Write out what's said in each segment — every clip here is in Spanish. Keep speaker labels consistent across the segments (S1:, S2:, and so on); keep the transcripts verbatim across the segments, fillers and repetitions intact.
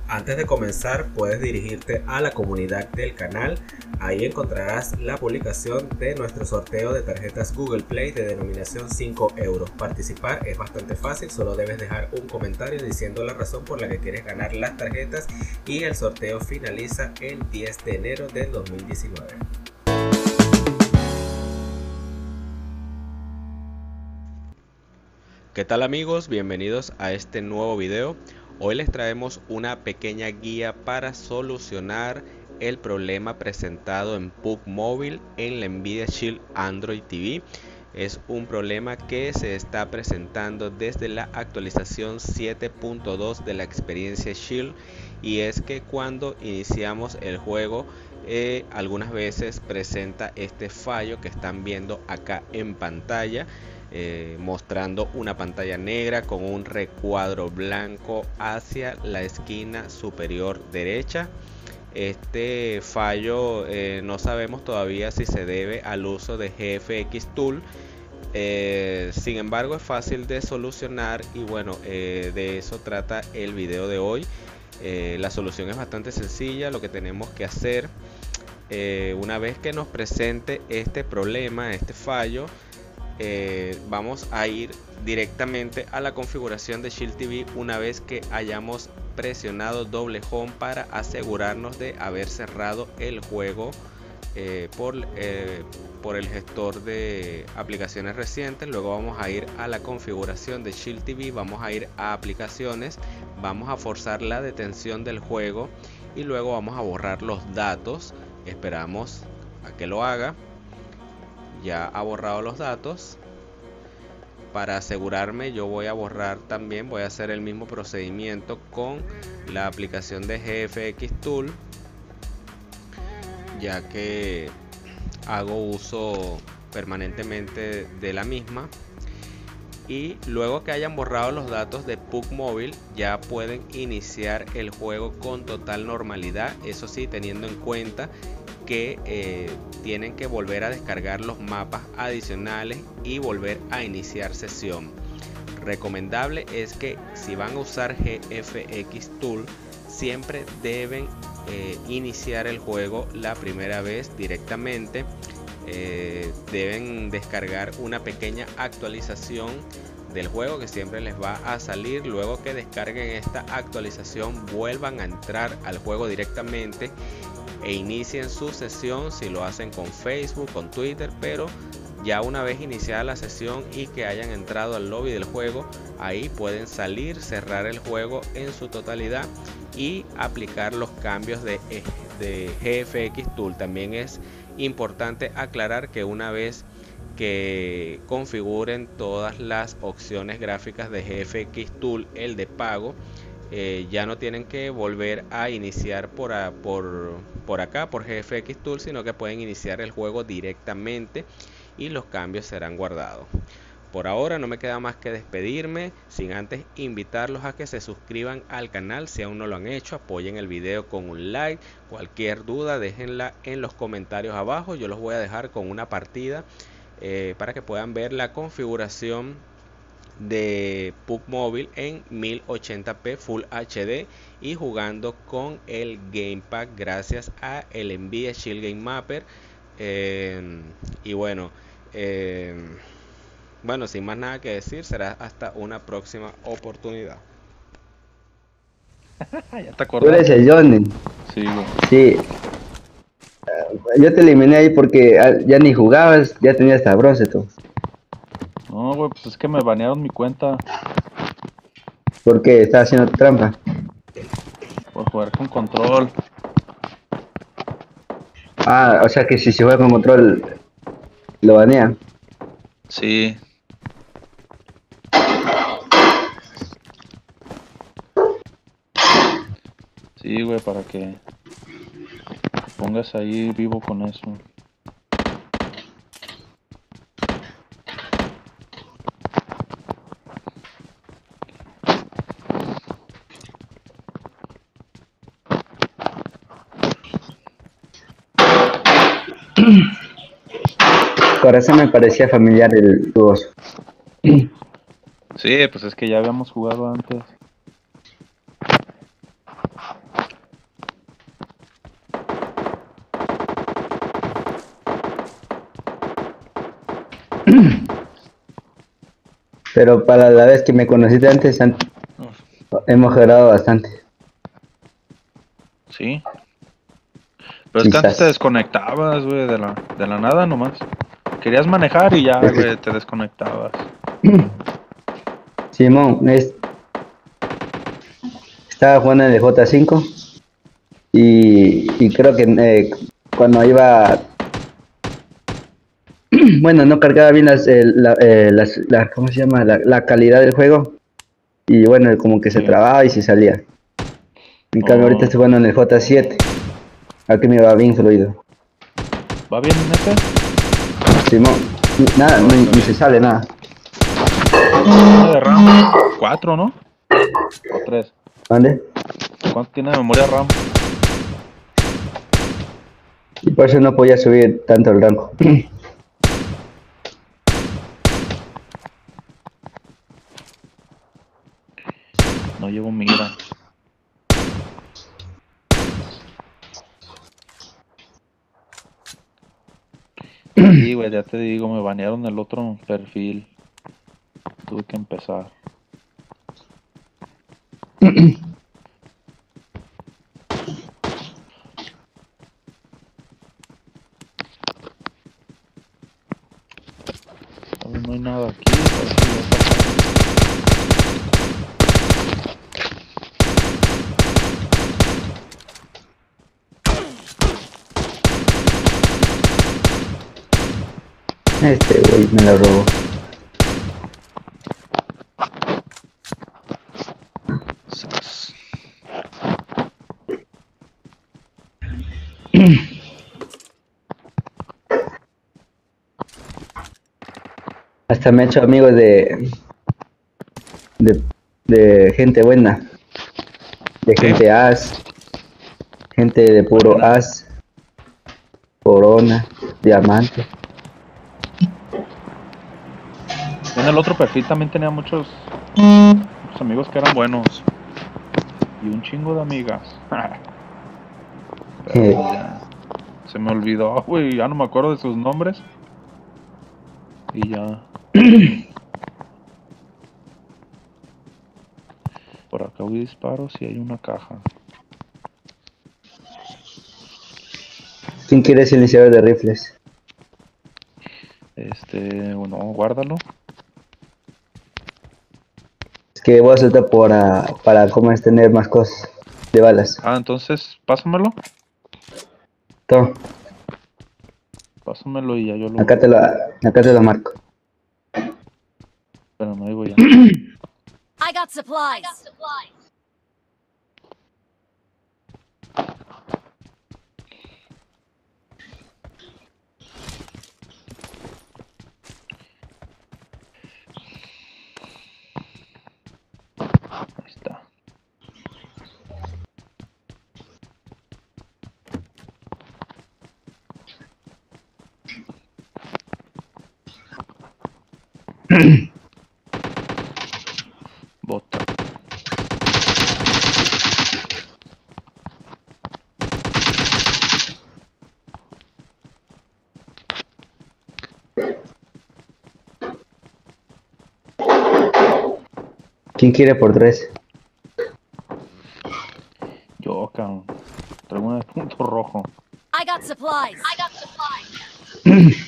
S1: Antes de comenzar, puedes dirigirte a la comunidad del canal. Ahí encontrarás la publicación de nuestro sorteo de tarjetas Google Play de denominación cinco euros. Participar es bastante fácil, solo debes dejar un comentario diciendo la razón por la que quieres ganar las tarjetas y el sorteo finaliza el diez de enero del dos mil diecinueve. ¿Qué tal amigos? Bienvenidos a este nuevo video. Hoy les traemos una pequeña guía para solucionar el problema presentado en P U B G Mobile en la Nvidia Shield Android T V. Es un problema que se está presentando desde la actualización siete punto dos de la experiencia Shield, y es que cuando iniciamos el juego eh, algunas veces presenta este fallo que están viendo acá en pantalla. Eh, mostrando una pantalla negra con un recuadro blanco hacia la esquina superior derecha. Este fallo eh, no sabemos todavía si se debe al uso de G F X Tool. Eh, sin embargo, es fácil de solucionar y bueno, eh, de eso trata el video de hoy. Eh, la solución es bastante sencilla. Lo que tenemos que hacer eh, una vez que nos presente este problema, este fallo, Eh, vamos a ir directamente a la configuración de Shield T V una vez que hayamos presionado doble home para asegurarnos de haber cerrado el juego eh, por, eh, por el gestor de aplicaciones recientes. Luego vamos a ir a la configuración de Shield T V, vamos a ir a aplicaciones, vamos a forzar la detención del juego y luego vamos a borrar los datos. Esperamos a que lo haga. Ya ha borrado los datos. Para asegurarme, yo voy a borrar también, voy a hacer el mismo procedimiento con la aplicación de G F X Tool, ya que hago uso permanentemente de la misma. Y luego que hayan borrado los datos de P U B G Mobile, ya pueden iniciar el juego con total normalidad. Eso sí, teniendo en cuenta que eh, tienen que volver a descargar los mapas adicionales y volver a iniciar sesión. Recomendable es que si van a usar G F X Tool, siempre deben eh, iniciar el juego la primera vez directamente. Eh, deben descargar una pequeña actualización del juego que siempre les va a salir. Luego que descarguen esta actualización, vuelvan a entrar al juego directamente e inicien su sesión. Si lo hacen con Facebook, con Twitter, pero ya una vez iniciada la sesión y que hayan entrado al lobby del juego, ahí pueden salir, cerrar el juego en su totalidad y aplicar los cambios de, de G F X Tool. También es importante aclarar que una vez que configuren todas las opciones gráficas de G F X Tool, el de pago, Eh, ya no tienen que volver a iniciar por, a, por, por acá por G F X Tool, sino que pueden iniciar el juego directamente y los cambios serán guardados. Por ahora no me queda más que despedirme, sin antes invitarlos a que se suscriban al canal si aún no lo han hecho. Apoyen el video con un like. Cualquier duda déjenla en los comentarios abajo. Yo los voy a dejar con una partida eh, para que puedan ver la configuración de P U B G Mobile en mil ochenta p Full H D y jugando con el Gamepad gracias a el Nvidia Shield Game Mapper. Eh, y bueno, eh, bueno, sin más nada que decir, será hasta una próxima oportunidad.
S2: Ya te
S3: Tú eres
S2: acordaste.
S3: el Johnny.
S2: Sí, güey.
S3: Sí. Yo te eliminé ahí porque ah, ya ni jugabas, ya tenías hasta bronce tú.
S2: No, güey, pues es que me banearon mi cuenta
S3: Porque estaba haciendo trampa.
S2: por jugar con control.
S3: Ah, o sea que si se juega con control, lo banean.
S2: Sí. Sí, güey, para que te pongas ahí vivo con eso.
S3: Por eso me parecía familiar el tu voz.
S2: Sí, pues es que ya habíamos jugado antes.
S3: Pero para la vez que me conociste antes, an- hemos mejorado bastante.
S2: Sí. Pero es que antes te
S3: Quizás.
S2: desconectabas, güey, de la, de la nada nomás. Querías manejar y ya,
S3: Es que,
S2: güey, te desconectabas.
S3: Simón, es, estaba jugando en el J cinco y, y creo que eh, cuando iba, bueno, no cargaba bien las, eh, la, eh, las, la- ¿cómo se llama? La, la calidad del juego y bueno, como que se
S2: Sí.
S3: trababa y se salía. En cambio, ahorita
S2: Oh,
S3: estoy jugando en el J siete, aquí me va bien fluido.
S2: ¿va bien en ese?
S3: Simón, nada,
S2: Oh,
S3: ni,
S2: está
S3: ni se
S2: bien.
S3: sale nada.
S2: Tiene de RAM cuatro, ¿no? O tres.
S3: ¿Dónde?
S2: ¿Cuánto tiene de memoria RAM?
S3: Y por eso no podía subir tanto el rango.
S2: No llevo mira. Sí, güey, ya te digo, me banearon el otro perfil. Tuve que empezar. A ver, no hay nada aquí, parece que ya pasaron.
S3: Este güey me lo robó.
S2: Sas.
S3: Hasta me he hecho amigos de, de, de gente buena, de
S1: Sí,
S3: gente as, gente de puro
S2: Buena.
S3: as, corona, diamante.
S2: Yo en el otro perfil también tenía muchos, muchos amigos que eran buenos. Y un chingo de amigas. Pero
S3: Eh,
S2: pues ya. Se me olvidó, güey. Ya no me acuerdo de sus nombres. Y ya. Por acá hubo disparos y hay una caja.
S3: ¿Quién quiere silenciador de rifles?
S2: Este, bueno, guárdalo.
S3: Es que voy a soltar para, para cómo es tener más cosas de balas.
S2: Ah, entonces, pásamelo.
S3: Toma,
S2: Pásamelo y ya yo lo.
S3: acá te lo, acá te lo marco.
S2: Pero no digo ya.
S4: I got supplies.
S2: Ahí está. Bota.
S3: ¿Quién quiere por tres?
S2: Yo, cabrón. Traigo una de punto rojo.
S4: I got supplies. I got supplies.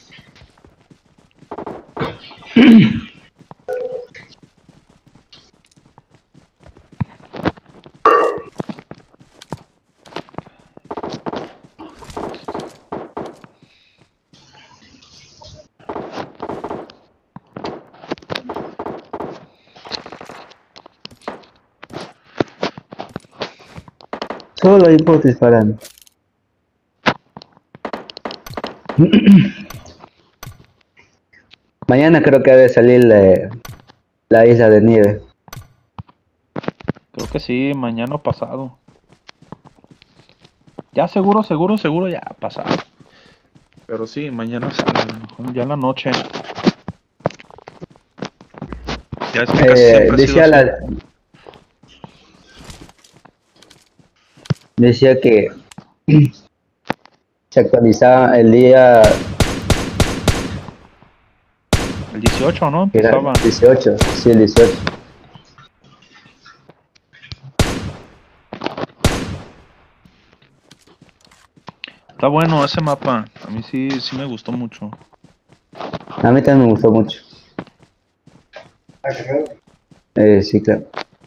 S3: Solo hay por disparando. Mañana creo que debe salir la, la isla de nieve.
S2: Creo que sí, mañana o pasado. Ya seguro, seguro, seguro, ya pasado. Pero sí, mañana sale, a lo mejor ya en la noche. Ya es que casi
S3: Eh,
S2: siempre ha sido
S3: decía
S2: así.
S3: la, decía que se actualizaba el día
S2: El dieciocho, ¿no?
S3: Era
S2: Empezaba.
S3: dieciocho, sí, el dieciocho.
S2: Está bueno ese mapa. A mí sí, sí me gustó mucho.
S3: A mí también me gustó mucho. Eh, sí, claro.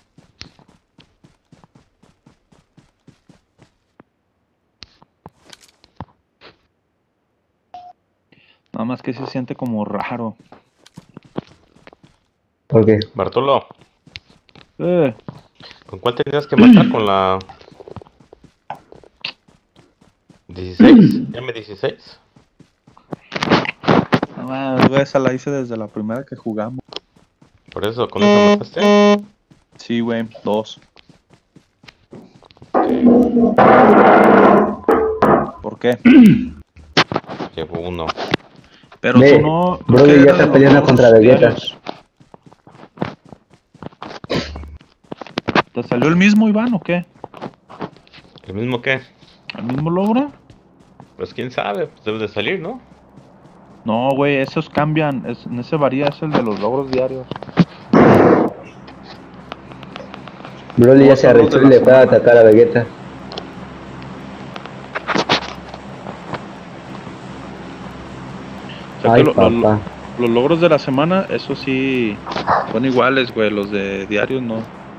S2: Nada más que se siente como raro.
S3: ¿Por qué?
S5: Bartolo,
S2: Eh,
S5: ¿con cuál tenías que matar? ¿Con la dieciséis? ¿M dieciséis?
S2: nada más, güey, esa la hice desde la primera que jugamos.
S5: Por eso, ¿con esa mataste?
S2: Sí, güey, dos. ¿Por qué?
S5: Llevo uno.
S2: Pero
S3: Ve,
S2: tú no. ¿tú
S3: Brody
S2: qué
S3: ya
S2: era
S3: está
S2: de los
S3: peleando
S2: logros
S3: contra Vegeta.
S2: diarios? ¿Te salió el mismo, Iván, o qué?
S5: ¿El mismo qué?
S2: ¿El mismo logro?
S5: Pues quién sabe, pues debe de salir, ¿no?
S2: No, güey, esos cambian. Es, en ese varía, es el de los logros diarios.
S3: Broly ya
S2: Todos
S3: se
S2: son los
S3: arrechó
S2: de
S3: y
S2: la
S3: le fue a
S2: semana.
S3: atacar a Vegeta.
S2: O sea
S3: Ay,
S2: que lo- lo-
S3: papá.
S2: los logros de la semana, eso sí, son iguales, güey. Los de diarios no.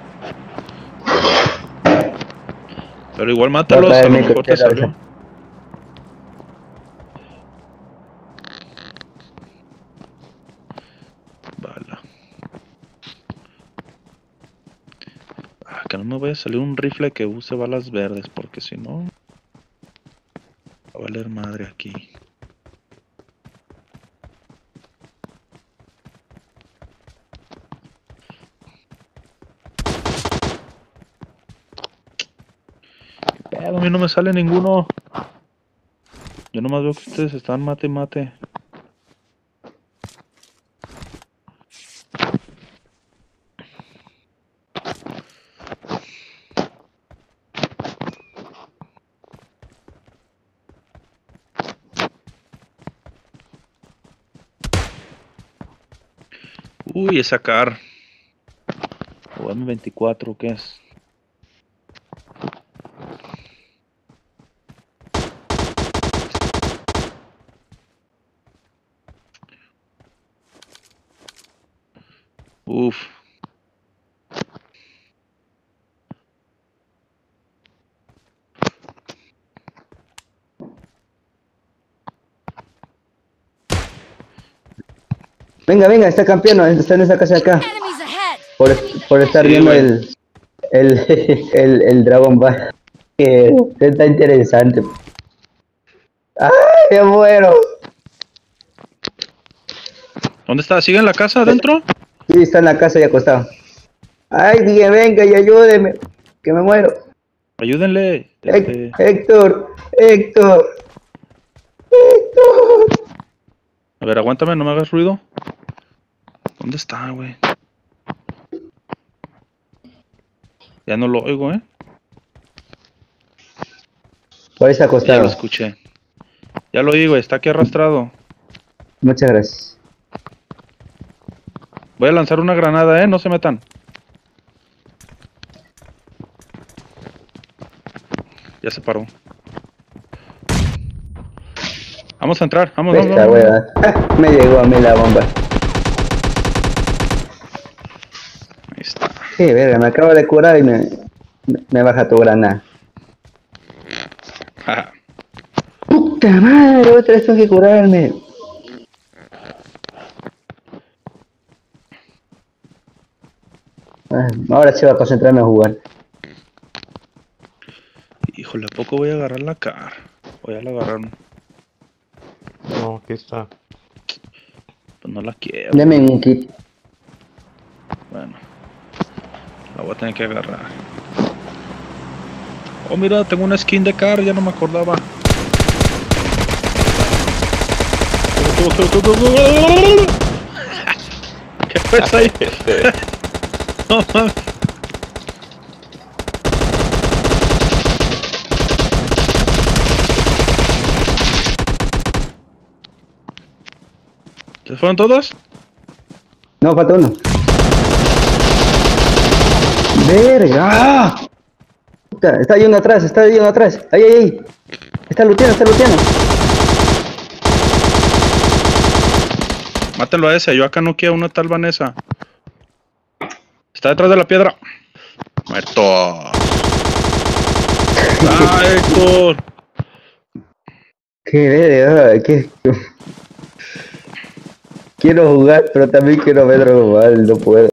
S2: Pero igual
S3: Voy a
S2: mátalos, a
S3: traer
S2: lo
S3: mi
S2: mejor te
S3: cochera,
S2: salió. Bala. Ah, que no me vaya a salir un rifle que use balas verdes, porque si no, va a valer madre aquí. ¿Qué pedo? A mí no me sale ninguno. Yo nomás veo que ustedes están mate y mate. Uy, esa car. O M veinticuatro, ¿qué es? Uf.
S3: Venga, venga, está campeón, está en esa casa de acá.
S4: Enemies ahead!
S3: Por, por estar
S2: Sí,
S3: viendo
S2: güey.
S3: el, el, el, el Dragon Ball. Que está interesante. ¡Ay, me muero!
S2: ¿Dónde está? ¿Sigue en la casa adentro?
S3: Sí, está en la casa y acostado. ¡Ay, dije, venga y ayúdeme! Que me muero.
S2: Ayúdenle.
S3: Hec-
S2: Este...
S3: Héctor, Héctor, Héctor.
S2: A ver, aguántame, no me hagas ruido. ¿Dónde está, güey? Ya no lo oigo, ¿eh?
S3: Por ahí está
S2: Ya lo
S3: acostado.
S2: escuché. Ya lo oí, güey. Está aquí arrastrado.
S3: Muchas gracias.
S2: Voy a lanzar una granada, ¿eh? No se metan. Ya se paró. Vamos a entrar. Vamos, vamos,
S3: Esta
S2: vamos.
S3: wea. Ah, me llegó a mí la bomba.
S2: Ahí está.
S3: Sí, verga, me acabo de curar y me, me, me baja tu granada.
S2: Ja.
S3: ¡Puta madre! Otra vez tengo que curarme. Ah, ahora sí voy a concentrarme a jugar.
S2: Híjole, ¿a poco voy a agarrar la car? O ya la agarraron.
S5: No, aquí está.
S2: Pues no la quiero.
S3: Deme un kit.
S2: Bueno. La voy a tener que agarrar. Oh, mira, tengo una skin de car. Ya no me acordaba. ¿Qué fue eso ahí?
S5: Este,
S2: No mames. ¿Se fueron todos?
S3: No, falta uno. ¡Verga! Puta, está ahí uno atrás, está ahí uno atrás. Ahí, ahí, ahí. Está luteando, está luteando.
S2: Mátelo a ese, yo acá no quiero una tal Vanessa. Está detrás de la piedra. Muerto. ¡Ah, Héctor!
S3: Qué verga, qué... Quiero jugar, pero también quiero ver Dragon Ball, no puedo.